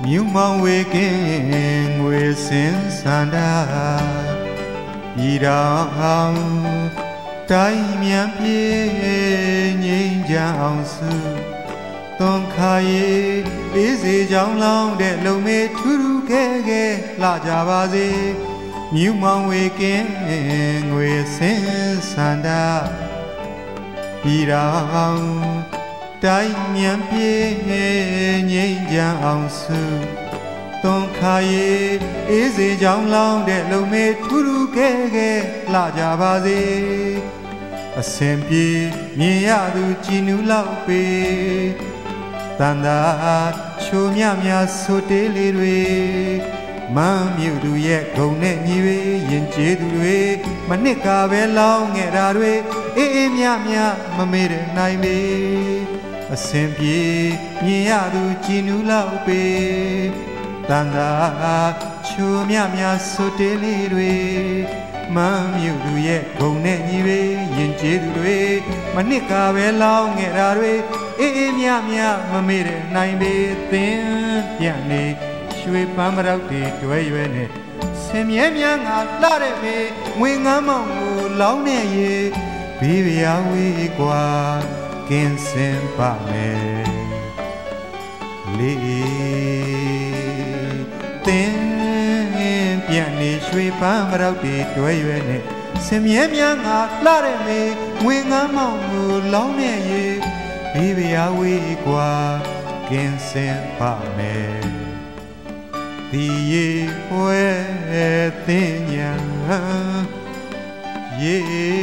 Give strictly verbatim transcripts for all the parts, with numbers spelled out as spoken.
မြူမောင်ဝေကင်းငွေစင်စန္ဒာပြည်တော်တိုင်းမြန်ပြေငြိမ်းချမ်းအောင်စုသွန်ခါရီအေးစေကြောင်းလောင်းတဲ့လုံမေထူးထူးခဲခဲလှကြပါစေမြူမောင်ဝေကင်းငွေစင်စန္ဒာပြည်တော်တိုင်းမြန်ပြေငြိမ်းချမ်းအောင်စုသွန်ခါရီအေးစေကြောင်းလောင်းတဲ့လုံမေထူးထူးခဲခဲလှကြပါစေအစင်ပြေမြင်ရသူကြည်နူးလောက်ပေတန်တာချိုမြမြဆိုတေးလေးတွေမမ်းမြူသူရဲ့ဂုံနဲ့ညီတွေရင်ကျေးသူတွေမနစ်ကပဲလောင်းငဲ့တာတွေအေးအေးမြမြမမေ့တဲ့နိုင်ပေအစင်ပြေမြင်ရသူကြည်နူးလောက်ပေတန်တာချိုမြမြဆိုတေးလေးတွေမမ်းမြူသူရဲ့ဂုံနဲ့ညီတွေရင်ကျေးသူတွေမနစ်ကပဲလောင်းငဲ့တာတွေအေးအေးမြမြမမေ့တဲ့နိုင်ပေသင်ပြန်နေရွှေပန်းမရောက်တွေတွဲရွယ်နဲ့ဆင်မြဲမြန်းငါလှတဲ့မေငွေငမ်းမောင်ကိုလောင်းနေရေဘေးဗျာဝေးกว่าကင်းစင်ပါမယ်လေးသင်ပြန်နေရွှေပန်းမရောက်တွေတွဲရွယ်နဲ့ဆင်မြဲမြန်းငါလှတဲ့မေငွေငမ်းမောင်ကိုလောင်းနေရေဘေးဗျာဝေးกว่าကင်းစင်ပါမယ်ဒီရေပွဲသင်ညာရေ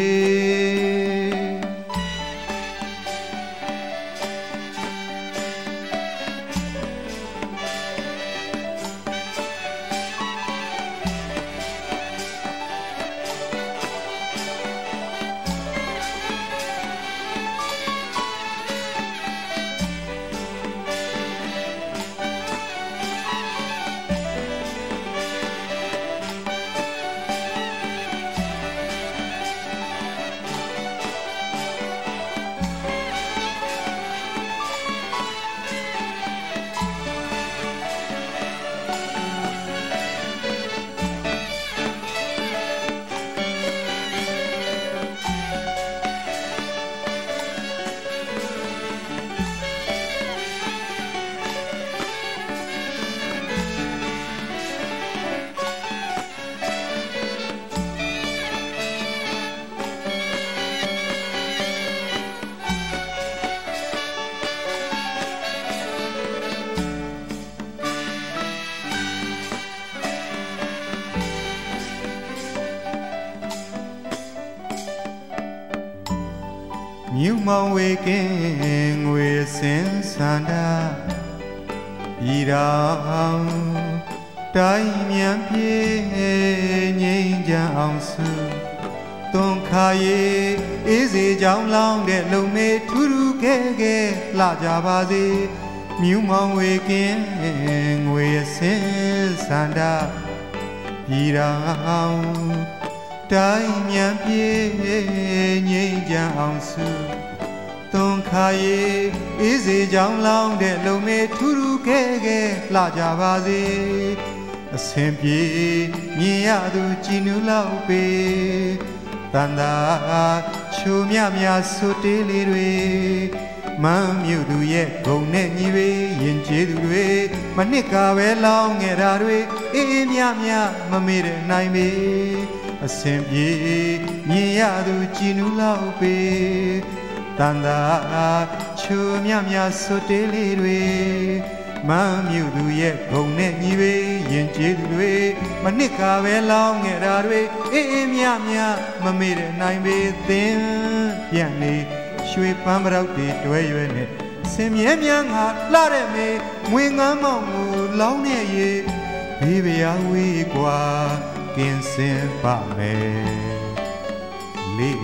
မြူမောင်ဝေကင်းငွေစင်စန္ဒာပြည်တော်တိုင်းမြန်ပြေငြိမ်းချမ်းအောင်စုသွန်ခါရီအေးစေကြောင်းလောင်းတဲ့လုံမေထူးထူးခဲခဲလှကြပါစေမြူမောင်ဝေကင်းငွေစင်စန္ဒာပြည်တော်တိုင်းမြန်ပြေငြိမ်းချမ်းအောင်စုသွန်ခါရီအေးစေကြောင်းလောင်းတဲ့လုံမေထူးထူးခဲခဲလှကြပါစေအစင်ပြေမြင်ရသူကြည်နူးလောက်ပေတန်တာချိုမြမြဆိုတေးလေးတွေမမ်းမြူသူရဲ့ဂုံနဲ့ညီတွေရင်ကျေးသူတွေမနစ်ကပဲလောင်းငဲ့တာတွေအေးအေးမြမြမမေ့တဲ့နိုင်ပေအစင်ပြေမြင်ရသူကြည်နူးလောက်ပေတန်တာချိုမြမြဆိုတေးလေးတွေမမ်းမြူသူရဲ့ဂုံနဲ့ညီတွေရင်ကျေးသူတွေမနစ်ကပဲလောင်းငဲ့တာတွေအေးအေးမြမြမမေ့တဲ့နိုင်ပေသင်ပြန်နေရွှေပန်းမရောက်တွေတွဲရွယ်နဲ့ဆင်မြဲမြန်းငါလှတဲ့မေငွေငမ်းမောင်ကိုလောင်းနေရေဘေးဗျာဝေးกว่าကင်းစင်ပါမယ်လေး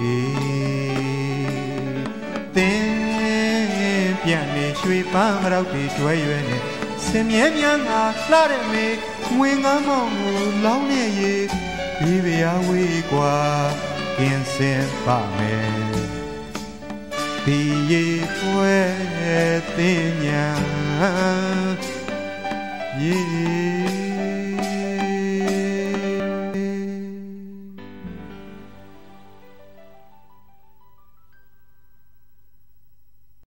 သင်ပြန်နေရွှေပန်းမရောက်တွေတွဲရွယ်နဲ့ဆင်မြဲမြန်းငါလှတဲ့မေငွေငမ်းမောင်ကိုလောင်းနေရေဘေးဗျာဝေးกว่าကင်းစင်ပါမယ်ဒီရေပွဲသင်ညာရေ